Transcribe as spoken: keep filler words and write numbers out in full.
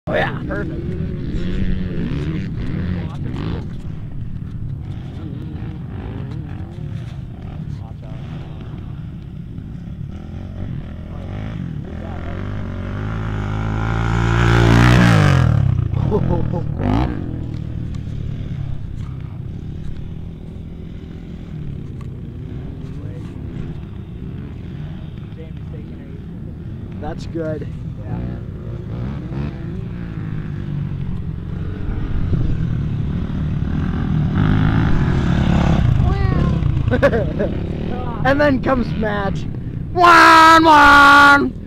Oh yeah, perfect. That's good. Yeah. And then comes Matt. One, one.